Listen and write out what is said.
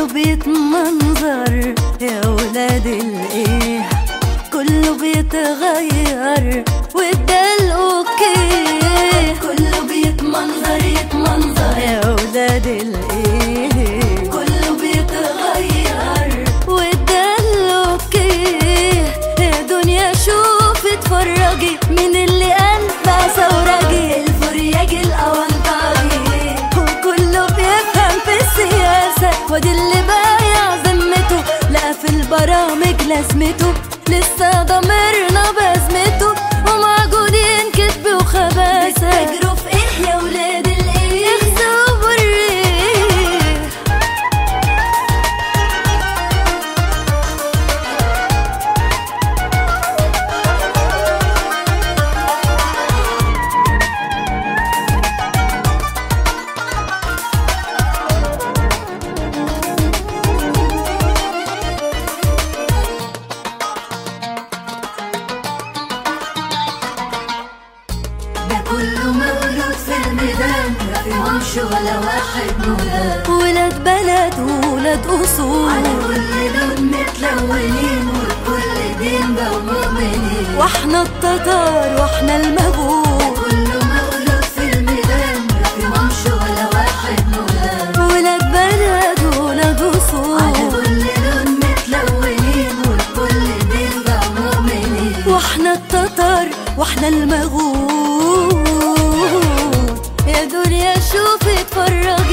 كله بيتمنظر يا ولاد الايه، كله بيتغير وده الاوكي، كله بيتمنظر يتمنظر يا ولاد الايه، كله بيتغير وده الاوكي. يا دنيا شوف اتفرجي من اللي قلبها ثورجي، الفرياج الاونطاجي وكله بيفهم في السياسة، وادي اللي بايع ذمته لقى في البرامج لازمته، لسه ضميرنا بازمته ومعجونين كدب وخباثة. بتجروا في ايه يا ولاد الايه؟ اخزوا بالريح. كله مولود في الميدان ما فيهمش ولا واحد مولاد، ولاد بلد وولاد اصول على كل لون متلونين وكل دين بقوا مؤمنين، واحنا التتار واحنا المغول. كله مولود في الميدان ما فيهمش ولا واحد مولاد، ولاد بلد وولاد اصول على كل لون متلونين وكل دين بقوا مؤمنين، واحنا التتار واحنا المغول. يا دنيا شوفي اتفرجي